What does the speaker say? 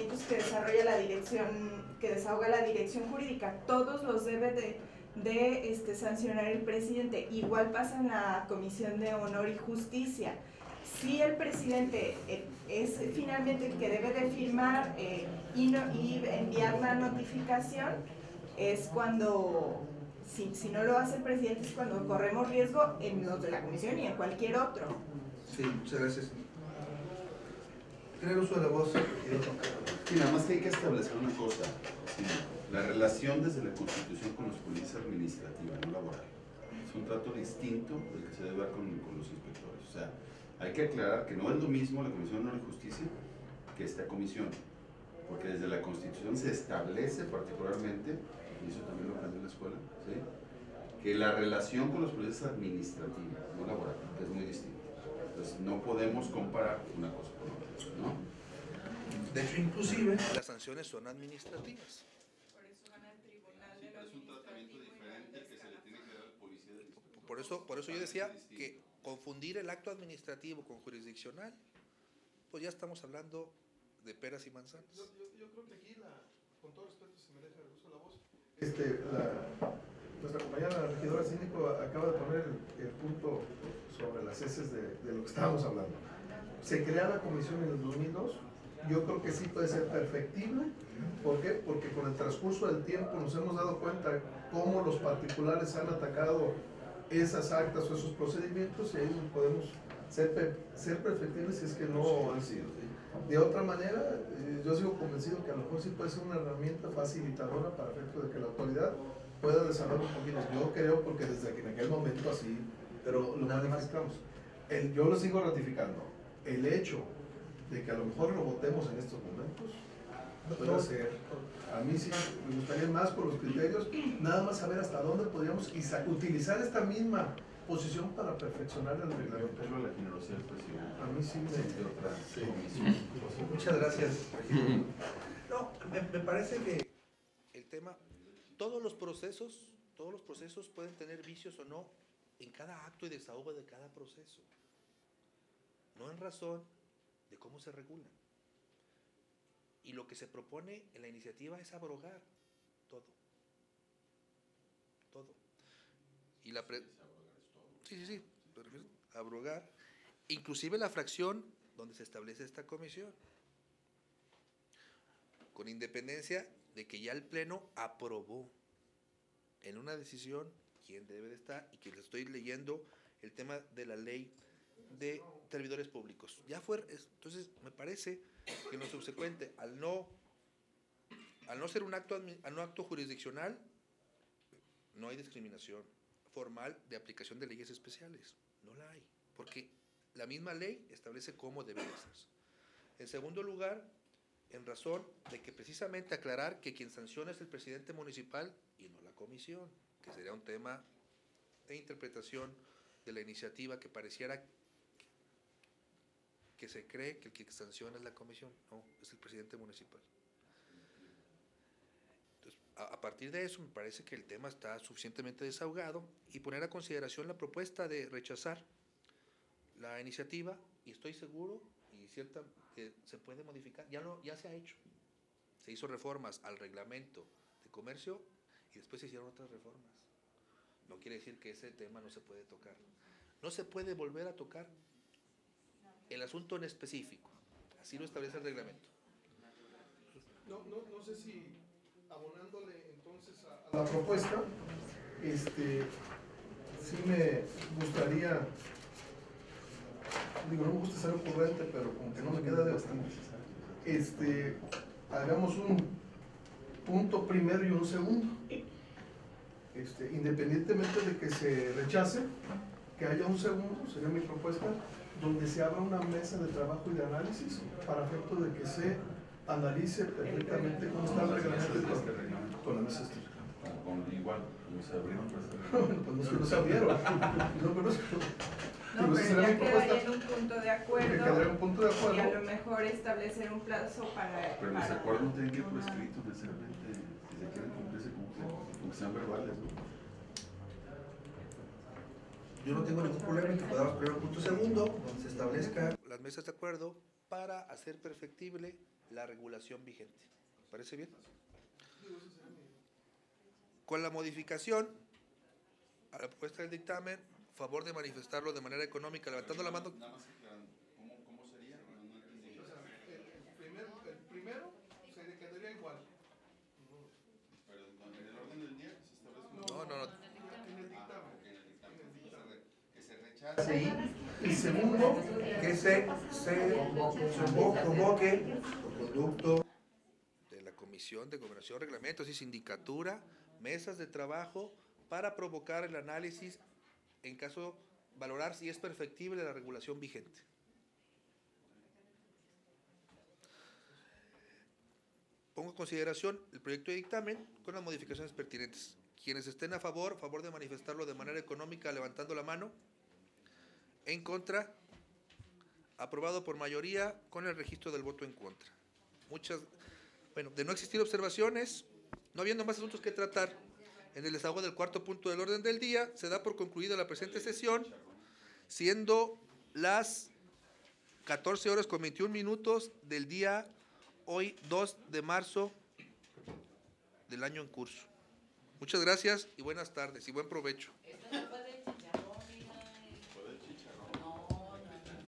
procedimientos que desarrolla la dirección, que desahoga la dirección jurídica, todos los debe de sancionar el presidente. Igual pasa en la Comisión de Honor y Justicia. Si el presidente es finalmente el que debe de firmar y enviar la notificación, es cuando, si no lo hace el presidente, es cuando corremos riesgo en los de la comisión y en cualquier otro. Sí, muchas gracias. Tener uso de la voz. Sí, nada más que hay que establecer una cosa. Sí, la relación desde la Constitución con los policías administrativa, no laboral, es un trato distinto del que se debe dar con los inspectores. O sea, hay que aclarar que no es lo mismo la Comisión de Honor y Justicia que esta comisión, porque desde la Constitución se establece particularmente, y eso también lo aprendí en la escuela, ¿sí?, que la relación con los policías administrativa, no laboral, que es muy distinto. Entonces no podemos comparar una cosa con otra, ¿no? De hecho, inclusive, las sanciones son administrativas. Por eso van al tribunal de lo Es un tratamiento diferente que se le tiene que dar al policía del inspector. Por eso yo decía que confundir el acto administrativo con jurisdiccional, pues ya estamos hablando de peras y manzanas. Yo creo que aquí, con todo respeto, si me deja el uso de la voz, nuestra compañera regidora síndico acaba de poner el punto sobre las heces de lo que estábamos hablando. Se crea la comisión en el 2002, yo creo que sí puede ser perfectible. ¿Por qué? Porque con el transcurso del tiempo nos hemos dado cuenta cómo los particulares han atacado esas actas o esos procedimientos, y ahí podemos ser perfectibles si es que no han sido. De otra manera, yo sigo convencido que a lo mejor sí puede ser una herramienta facilitadora para efecto de que la autoridad pueda desarrollar un poquito. Yo creo, porque desde que en aquel momento así, pero lo manifestamos. Yo lo sigo ratificando. El hecho de que a lo mejor lo votemos en estos momentos puede ser. A mí sí me gustaría más con los criterios, nada más saber hasta dónde podríamos utilizar esta misma posición para perfeccionar el reglamento. Pero la generosidad del presidente. A mí sí me... Muchas gracias. No, me parece que el tema, todos los procesos pueden tener vicios o no en cada acto y desahogo de cada proceso, no en razón de cómo se regulan. Y lo que se propone en la iniciativa es abrogar todo. Y la sí, abrogar, inclusive la fracción donde se establece esta comisión, con independencia de que ya el Pleno aprobó en una decisión quién debe de estar, y que les estoy leyendo el tema de la ley de servidores públicos. Ya fue, entonces me parece que en lo subsecuente, al no ser un acto jurisdiccional, no hay discriminación formal de aplicación de leyes especiales. No la hay, porque la misma ley establece cómo debe de hacerse. En segundo lugar, en razón de que precisamente aclarar que quien sanciona es el presidente municipal y no la comisión, que sería un tema de interpretación de la iniciativa, que pareciera que se cree que el que sanciona es la comisión. No, es el presidente municipal. Entonces, a partir de eso, me parece que el tema está suficientemente desahogado, y poner a consideración la propuesta de rechazar la iniciativa, y estoy seguro y cierta que se puede modificar. Ya se ha hecho. Se hizo reformas al reglamento de comercio y después se hicieron otras reformas. No quiere decir que ese tema no se puede tocar. No se puede volver a tocar el asunto en específico. Así lo establece el reglamento. No sé si, abonándole entonces a la propuesta, sí me gustaría, no me gusta ser ocurrente, pero como que no me queda de bastante. Hagamos un punto primero y un segundo. Independientemente de que se rechace, que haya un segundo, sería mi propuesta, donde se abra una mesa de trabajo y de análisis para efecto de que se analice perfectamente cómo está el reglamento con la mesa estricta. Igual, como se abrieron, pues no se abrieron. No conozco. No, pero ya quedaría en un punto de acuerdo, y a lo y mejor establecer un plazo para... Pero los acuerdos no tienen que ir por escrito necesariamente, si se quieren cumplirse, como que sean verbales, ¿no? Yo no tengo ningún problema en que podamos poner un punto segundo donde se establezca las mesas de acuerdo para hacer perfectible la regulación vigente. ¿Parece bien? Con la modificación a la propuesta del dictamen, favor de manifestarlo de manera económica, levantando la mano. Nada más aclarando, ¿cómo sería? No entendí. El primero se quedaría igual. Pero en el orden del día que se establece. No. En el dictamen. En el dictamen. Que se rechace. Sí. Y segundo, Que se convoque por conducto de la Comisión de Gobernación, Reglamentos y Sindicatura, mesas de trabajo para provocar el análisis en caso valorar si es perfectible la regulación vigente. Pongo en consideración el proyecto de dictamen con las modificaciones pertinentes. Quienes estén a favor de manifestarlo de manera económica levantando la mano. En contra, aprobado por mayoría con el registro del voto en contra. De no existir observaciones, no habiendo más asuntos que tratar, en el desahogo del cuarto punto del orden del día, se da por concluida la presente sesión, siendo las 14:21 del día hoy 2 de marzo del año en curso. Muchas gracias y buenas tardes y buen provecho.